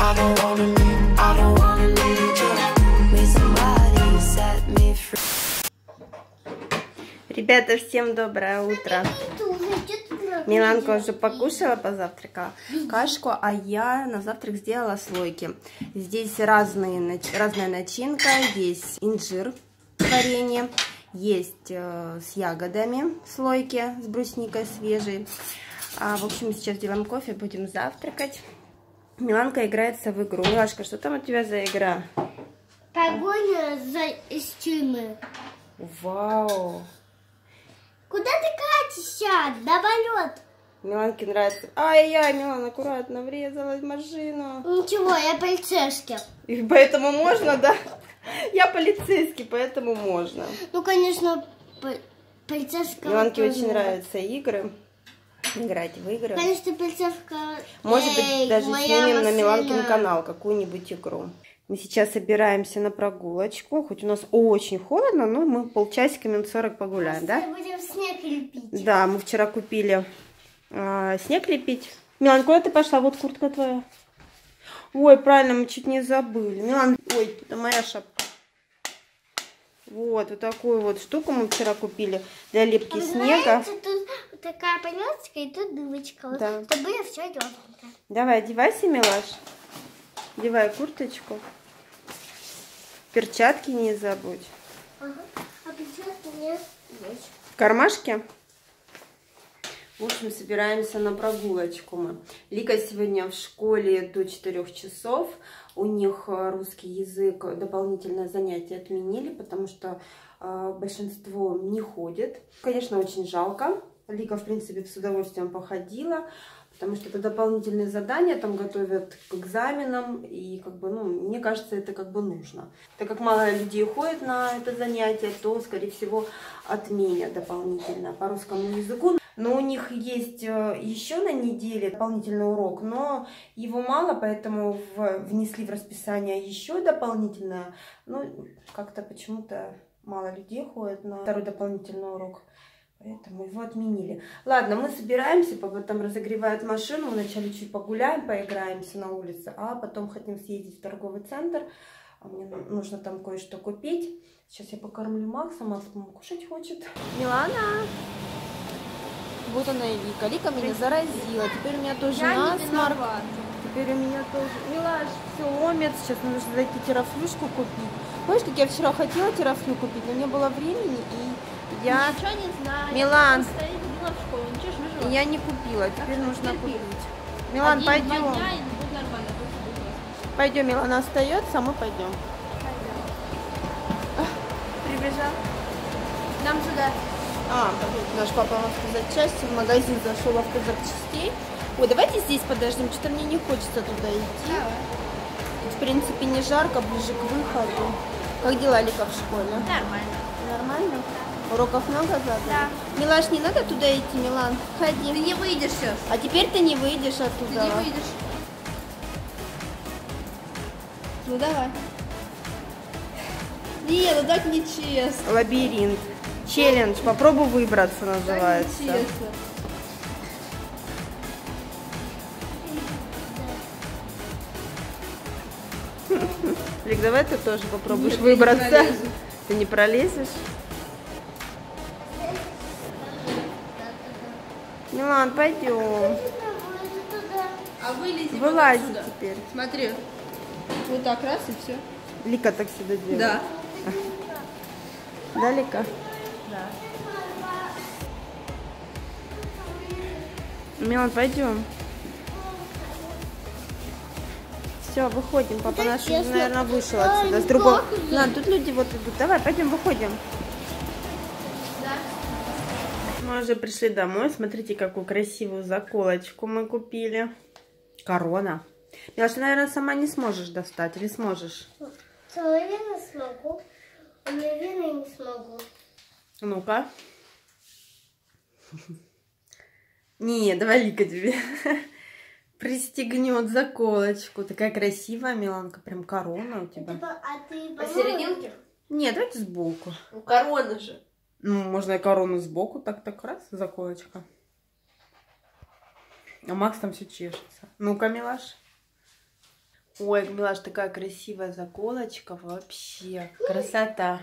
I don't wanna leave, I don't wanna leave you. With somebody set me free. Ребята, всем доброе утро. Миланка уже покушала, позавтракала кашку, а я на завтрак сделала слойки. Здесь разная начинка, есть инжир, варенье, есть с ягодами слойки, с брусникой свежей. В общем, сейчас делаем кофе, будем завтракать. Миланка играется в игру. Милашка, что там у тебя за игра? Погоня за стимой. Вау! Куда ты катишься? На полет. Миланке нравится. Ай-яй, Милана аккуратно врезалась в машину. Ничего, я полицейский. И поэтому можно, да? Я полицейский, поэтому можно. Ну, конечно, полицейского. Миланке очень нравятся игры. Играть в игры. Конечно, полицейского. Может быть, даже снимем на Миланкин канал какую-нибудь игру. Мы сейчас собираемся на прогулочку. Хоть у нас очень холодно, но мы полчасика, минут 40 погуляем, да? Мы будем снег лепить. Да, мы вчера купили снег лепить. Милан, куда ты пошла? Вот куртка твоя. Ой, правильно, мы чуть не забыли. Милан, ой, это моя шапка. Вот такую вот штуку мы вчера купили для лепки снега. Тут такая полосочка и тут дырочка. Да. Чтобы я все делала. Давай, одевайся, Милаш. Одевай курточку. Перчатки не забудь. Ага. А перчатки у меня есть. В кармашке? В общем, собираемся на прогулочку мы. Лика сегодня в школе до 4 часов. У них русский язык, дополнительное занятие отменили, потому что большинство не ходит. Конечно, очень жалко. Лика, в принципе, с удовольствием походила, потому что это дополнительные задания, там готовят к экзаменам, и как бы, ну, мне кажется, это как бы нужно. Так как мало людей ходит на это занятие, то, скорее всего, отменят дополнительно по русскому языку. Но у них есть еще на неделе дополнительный урок, но его мало, поэтому внесли в расписание еще дополнительное. Ну, как-то почему-то мало людей ходит на второй дополнительный урок. Поэтому его отменили. Ладно, мы собираемся, папа там разогревает машину. Мы вначале чуть погуляем, поиграемся на улице, а потом хотим съездить в торговый центр. Мне нужно там кое-что купить. Сейчас я покормлю Макса. Макс, по-моему, кушать хочет. Милана! Вот она и Лика. Лика меня заразила. Теперь у меня тоже насморк. Теперь у меня тоже... Милаш, все ломит. Сейчас нужно зайти терафлюшку купить. Знаешь, как я вчера хотела терафлю купить, но не было времени, и я... Ничего не знаю. Милан, Я в школу, ничего ж выживать. я не купила, теперь Так, нужно терпи. купить. Милан, 1-2 пойдем. дня, и будет нормально, будет классно. Пойдем, Милана остается, а мы пойдем. Прибежал. Нам сюда. Наш папа, можно сказать, части в магазин зашел в автозапчастей. Ой, давайте здесь подождем, что-то мне не хочется туда идти. Давай. Тут, в принципе, не жарко, ближе к выходу. Как дела, Лика, в школе? Нормально. Нормально? Уроков много задано? Да. Милаш, не надо туда идти, Милан. Ходи. Ты не выйдешь сейчас. А теперь ты не выйдешь Ты оттуда. не выйдешь. Ну давай. Нет, ну так нечестно. Лабиринт. Челлендж. Попробуй выбраться, Так называется. нечестно. Лик, давай ты тоже попробуешь Нет, я не выбраться. пролезу. Ты не пролезешь? Милан, пойдем. А вылези Вылази вот отсюда. теперь. Смотри. Вот так раз и все. Лика так всегда делает. Да. Да, Лика? Да. Милан, пойдем. Все, выходим. Папа Да, наш, честно. наверное, вышел Ай, отсюда. С ну другого... как же? Ладно, тут люди вот идут. Давай, пойдем, выходим. Да. Мы уже пришли домой. Смотрите, какую красивую заколочку мы купили. Корона. Милаш, ты, наверное, сама не сможешь достать. Или сможешь? Наверное, смогу. Наверное, не смогу. Ну-ка. Не, давай Лика тебе пристегнет заколочку. Такая красивая, Миланка. Прям корона у тебя. А ты Посерединке? Нет, давайте сбоку. Ну корона же. Ну, можно и корону сбоку. Так раз, заколочка. А Макс там все чешется. Ну-ка, Милаш. Ой, Милаш, такая красивая заколочка. Вообще. Красота.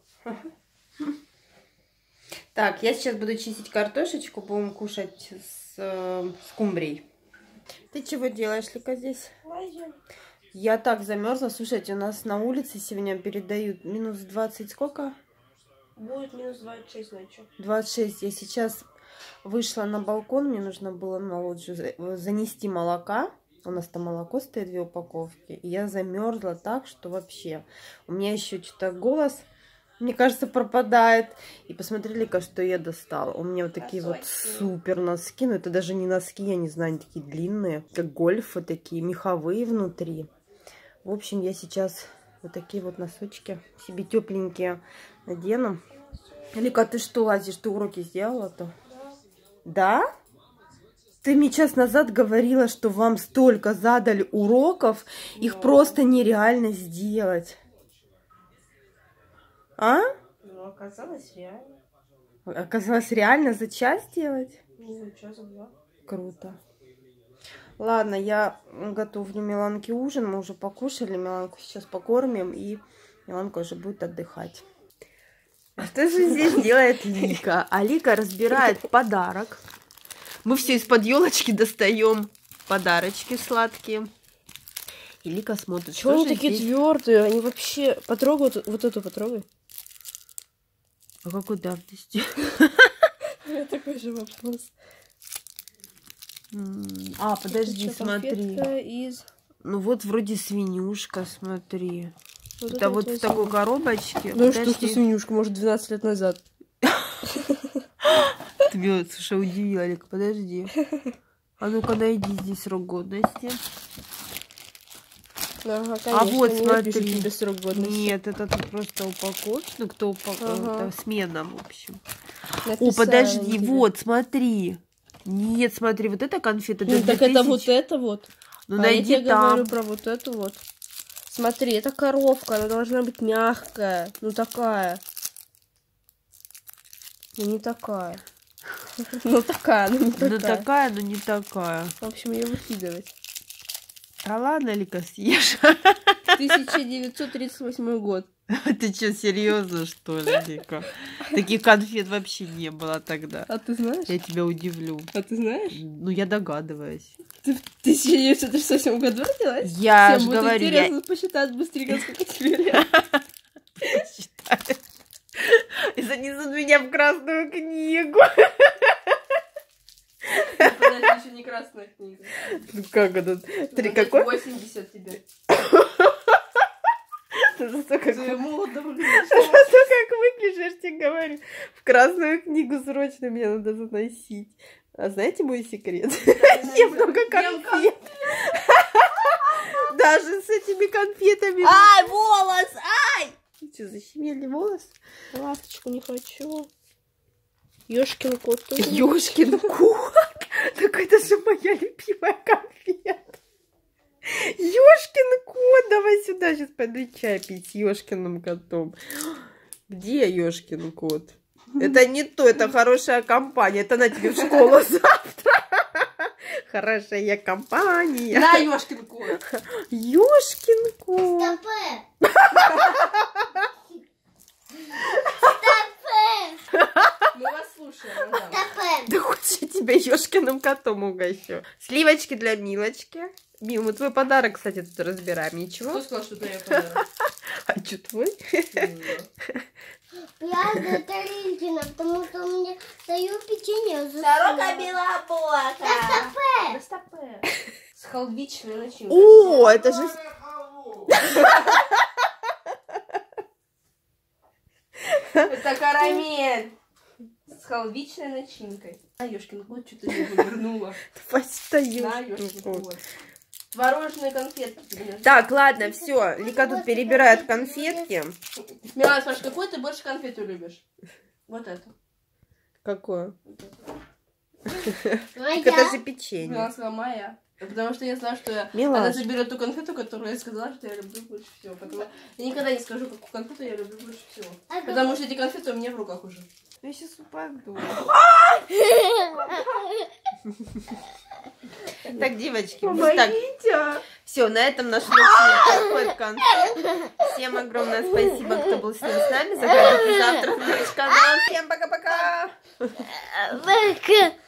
Так, я сейчас буду чистить картошечку. Будем кушать с скумбрией. Ты чего делаешь, Лика, здесь? Я так замерзла. Слушайте, у нас на улице сегодня передают минус 20 сколько? Будет минус 26 ночью. 26. Я сейчас вышла на балкон. Мне нужно было на лоджию занести молока. У нас там молоко стоит, 2 упаковки. И я замерзла так, что вообще. У меня еще что-то голос, мне кажется, пропадает. И посмотрели-ка, что я достала. У меня вот такие вот супер носки. Но это даже не носки, я не знаю, они такие длинные. Как гольфы такие, меховые внутри. В общем, я сейчас вот такие вот носочки себе тепленькие надену. Лика, ты что лазишь? Ты уроки сделала-то? Да? Ты мне час назад говорила, что вам столько задали уроков, их просто нереально сделать. А? Ну, оказалось реально. Оказалось, реально за час сделать? Ну, часа 2. Круто. Ладно, я готовлю Миланке ужин. Мы уже покушали. Миланку сейчас покормим, и Миланка уже будет отдыхать. Что же здесь делает Лика? А Лика разбирает подарок. Мы все из-под елочки достаем подарочки сладкие. И Лика смотрит, Чего они же такие здесь... твердые? Они вообще потрогают. Вот эту потрогай. А какой давности? У меня такой же вопрос. А, подожди, смотри. Из... Ну вот вроде свинюшка, смотри. Вот это вот в такой коробочке. Ну что свинюшка, может, 12 лет назад. Ты меня, слушай, удивила, Лика, подожди. А ну-ка, найди здесь срок годности. Ага, конечно, а вот не смотри. тебе срок годности. Нет, это тут просто упаковка. Ну, кто упаковал? Ага. Это смена, в общем. Написали О, подожди, тебе. вот, смотри. Нет, смотри, вот эта конфета. Ну, так это вот это вот. Ну, А найди я тебе там. говорю про вот эту вот. Смотри, это коровка, она должна быть мягкая. Ну, такая. Ну, не такая. Ну, такая, но не такая. Ну, такая, но не такая. В общем, ее выкидывать. А ладно, Лика, съешь. 1938 год. Ты что, серьезно, что ли, Лика? Таких конфет вообще не было тогда. А ты знаешь? Я тебя удивлю. А ты знаешь? Ну, я догадываюсь. Ты в 1938 году родилась? Я Всем ж будет говорю, интересно посчитать быстренько, сколько тебе лет. И занесут меня в Красную книгу. Подожди, еще не красная книга. Ну как это? Какой? 80 тебе. Что как Ты молодо выглядишь. как выглядишь, тебе говорю. В Красную книгу срочно меня надо заносить. А знаете мой секрет? Я много конфет. Даже с этими конфетами. Ай, волос! Ай! Что, защемили волос? Ласточку не хочу. Ёшкин кот. Ёшкин кот. Так это же моя любимая конфета. Ёшкин кот. Давай сюда, сейчас пойду чай пить с Ёшкиным котом. Где Ёшкин кот? Это не то, это хорошая компания. Это на тебе в школу завтра. Хорошая компания. На, Ёшкин кот. Ёшкин кот. Стопэ! Мы вас слушаем, мадам. Стопэ! Да хочешь, я тебя Ёшкиным котом угощу. Сливочки для Милочки. Мил, мы твой подарок, кстати, тут разбираем. Ничего? Кто сказал, что это я подарок? А что твой? Я за Таринкина, потому что мне даю печенье за Сорока белобока. Стопэ! Стопэ. С халвичной начинкой. О, это же... Это карамель. С халвичной начинкой. А, Ёшкин кот, что-то не вернула. Постою. На, Ёшкин кот. Творожные конфетки тебе. Так, ладно, все. Лика тут перебирает конфетки. Милана спрашивает, какой ты больше конфету любишь? Вот эту. Какое? Моя. Так это же печенье. Милана сказала, моя. Потому что я знаю, что Милаш. она заберет ту конфету, которую я сказала, что я люблю больше всего. Потому я никогда не скажу, какую конфету я люблю больше всего. Потому что эти конфеты у меня в руках уже. Я сейчас упаду. Так, девочки, вот так. Все, на этом наш влог подходит к концу. Всем огромное спасибо, кто был сегодня с нами. Заходите завтра на наш канал. Всем пока-пока. Пока.